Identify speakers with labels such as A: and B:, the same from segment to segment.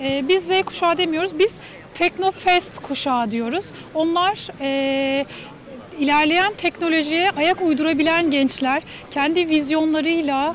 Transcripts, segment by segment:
A: Biz Z kuşağı demiyoruz, biz Teknofest kuşağı diyoruz. Onlar ilerleyen teknolojiye ayak uydurabilen gençler, kendi vizyonlarıyla,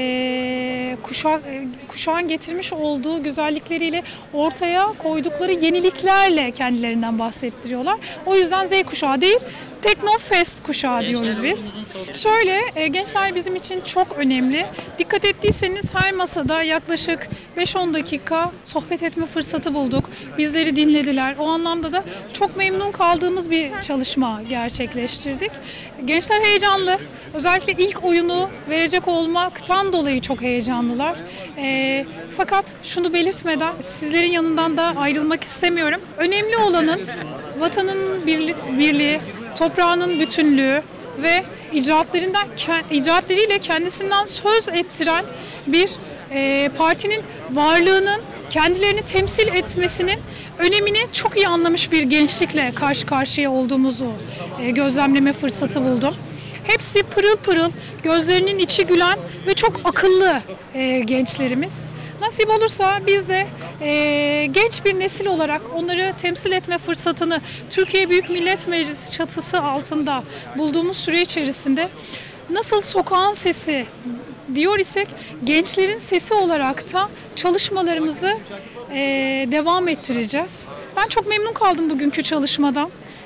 A: kuşağın getirmiş olduğu güzellikleriyle ortaya koydukları yeniliklerle kendilerinden bahsettiriyorlar. O yüzden Z kuşağı değil, Teknofest kuşağı diyoruz biz. Şöyle, gençler bizim için çok önemli. Dikkat ettiyseniz her masada yaklaşık 5-10 dakika sohbet etme fırsatı bulduk. Bizleri dinlediler. O anlamda da çok memnun kaldığımız bir çalışma gerçekleştirdik. Gençler heyecanlı. Özellikle ilk oyunu verecek olmaktan dolayı çok heyecanlılar. Fakat şunu belirtmeden sizlerin yanından da ayrılmak istemiyorum. Önemli olanın vatanın birliği, toprağının bütünlüğü ve icraatleriyle kendisinden söz ettiren bir partinin varlığının kendilerini temsil etmesinin önemini çok iyi anlamış bir gençlikle karşı karşıya olduğumuzu gözlemleme fırsatı buldum. Hepsi pırıl pırıl, gözlerinin içi gülen ve çok akıllı gençlerimiz. Nasip olursa biz de genç bir nesil olarak onları temsil etme fırsatını Türkiye Büyük Millet Meclisi çatısı altında bulduğumuz süre içerisinde nasıl sokağın sesi diyor isek gençlerin sesi olarak da çalışmalarımızı devam ettireceğiz. Ben çok memnun kaldım bugünkü çalışmadan.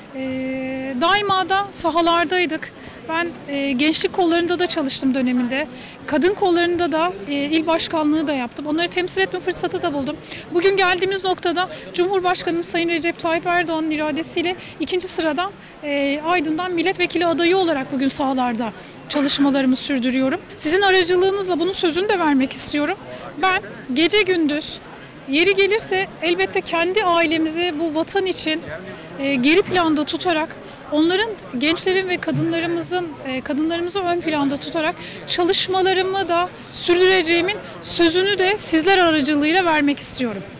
A: Daima da sahalardaydık. Ben gençlik kollarında da çalıştım döneminde. Kadın kollarında da il başkanlığı da yaptım. Onları temsil etme fırsatı da buldum. Bugün geldiğimiz noktada Cumhurbaşkanımız Sayın Recep Tayyip Erdoğan'ın iradesiyle 2. sıradan Aydın'dan milletvekili adayı olarak bugün sahalarda çalışmalarımı sürdürüyorum. Sizin aracılığınızla bunun sözünü de vermek istiyorum. Ben gece gündüz yeri gelirse elbette kendi ailemizi bu vatan için geri planda tutarak onların, gençlerin ve kadınlarımızı ön planda tutarak çalışmalarımı da sürdüreceğimin sözünü de sizler aracılığıyla vermek istiyorum.